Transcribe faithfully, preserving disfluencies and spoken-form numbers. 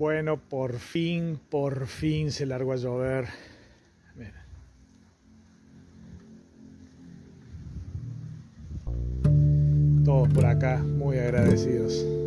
Bueno, por fin, por fin se largó a llover. Mira. Todos por acá, muy agradecidos.